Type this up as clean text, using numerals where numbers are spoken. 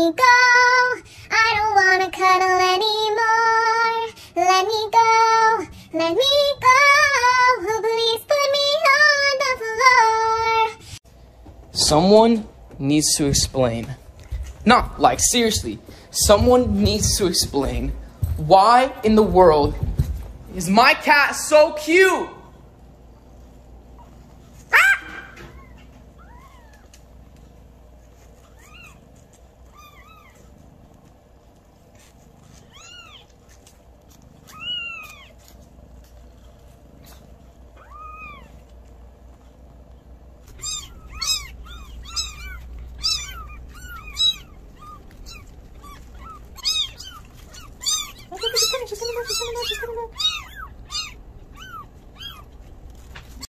me go. I don't wanna cuddle anymore. Let me go, let me go. Please put me on the floor. Someone needs to explain. Not like, seriously. Someone needs to explain why in the world is my cat so cute? She's coming back.